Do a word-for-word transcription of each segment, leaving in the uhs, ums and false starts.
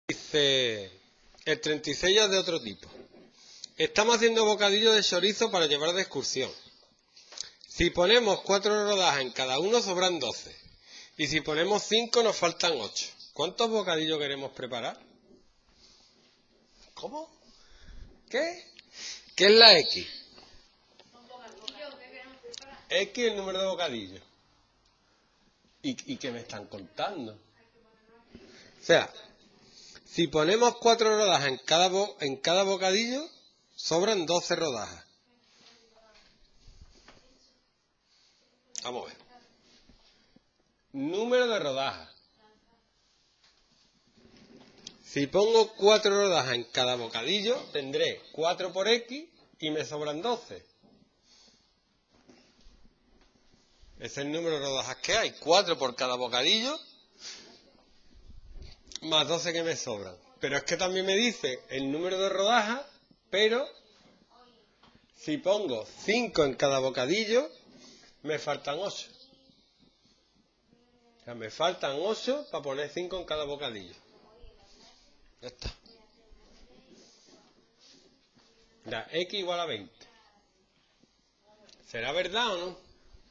Dice, el treinta y seis ya es de otro tipo. Estamos haciendo bocadillos de chorizo para llevar de excursión. Si ponemos cuatro rodajas en cada uno, sobran doce. Y si ponemos cinco, nos faltan ocho. ¿Cuántos bocadillos queremos preparar? ¿Cómo? ¿Qué? ¿Qué es la X? X es el número de bocadillos. ¿Y, y qué me están contando? O sea, si ponemos cuatro rodajas en cada, bo en cada bocadillo, sobran doce rodajas. Vamos a ver. Número de rodajas. Si pongo cuatro rodajas en cada bocadillo, tendré cuatro por X y me sobran doce. Ese es el número de rodajas que hay. cuatro por cada bocadillo, más doce que me sobran. Pero es que también me dice el número de rodajas, pero si pongo cinco en cada bocadillo, me faltan ocho. O sea, me faltan ocho para poner cinco en cada bocadillo. Ya está. La X igual a veinte. ¿Será verdad o no?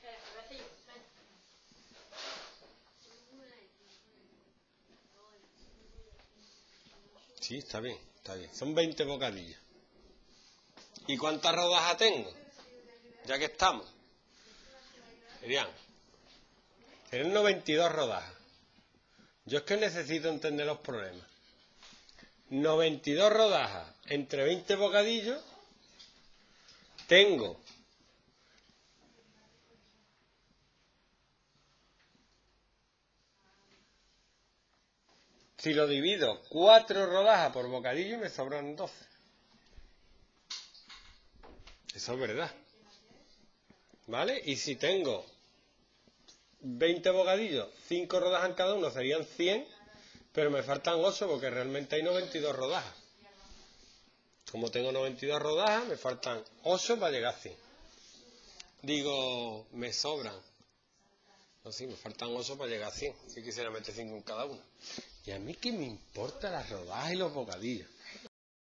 Sí, está bien, está bien. Son veinte bocadillos. ¿Y cuántas rodajas tengo? Ya que estamos. Serían, serían noventa y dos rodajas. Yo es que necesito entender los problemas. noventa y dos rodajas entre veinte bocadillos. Tengo si lo divido cuatro rodajas por bocadillo me sobran doce. Eso es verdad. ¿Vale? Y si tengo veinte bocadillos, cinco rodajas en cada uno serían cien, pero me faltan ocho porque realmente hay noventa y dos rodajas. Como tengo noventa y dos rodajas, me faltan ocho para llegar a cien. Digo, me sobran. No, sí, me faltan ocho para llegar a cien. Si quisiera meter cinco en cada uno. ¿Y a mí qué me importa las rodajas y los bocadillos?